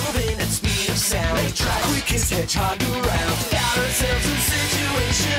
moving at speed of sound. Quick as hedgehog around. Got ourselves in situation